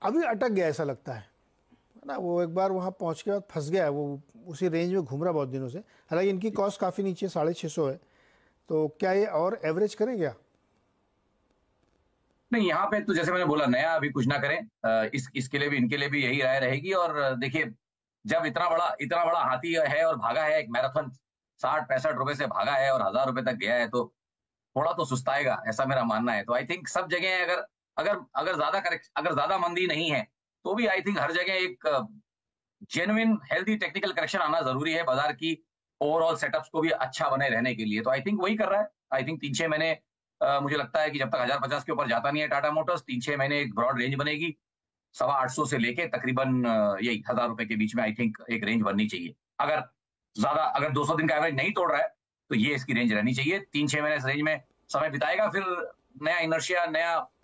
अभी अटक गया ऐसा लगता है ना। वो एक बार वहाँ पहुँच के बाद फंस गया है वो, उसी रेंज में घूम रहा बहुत दिनों से। हालांकि इनकी कॉस्ट काफ़ी नीचे 650 है, तो क्या ये और एवरेज करें क्या? नहीं, यहाँ पे तो जैसे मैंने बोला, नया अभी कुछ ना करें। इसके लिए भी, इनके लिए भी यही राय रहेगी। और देखिए, जब इतना बड़ा हाथी है और भागा है एक मैराथन, 60-65 रुपए से भागा है और 1000 रुपए तक गया है, तो थोड़ा तो सुस्ताएगा, ऐसा मेरा मानना है। तो आई थिंक सब जगह अगर अगर अगर ज्यादा मंदी नहीं है, तो भी आई थिंक हर जगह एक जेन्युइन हेल्दी टेक्निकल करेक्शन आना जरूरी है, बाजार की ओवरऑल सेटअप्स को भी अच्छा बने रहने के लिए। तो आई थिंक वही कर रहा है। आई थिंक 3-6 महीने, मुझे लगता है कि जब तक 1050 के ऊपर जाता नहीं है टाटा मोटर्स, 3-6 महीने एक ब्रॉड रेंज बनेगी। 850 से लेके तकरीबन यही 1000 रुपए के बीच में आई थिंक एक रेंज बननी चाहिए। अगर 200 दिन का एवरेज नहीं तोड़ रहा है, तो ये इसकी रेंज रहनी चाहिए। 3-6 महीने इस रेंज में समय बिताएगा, फिर नया इनर्शिया, नया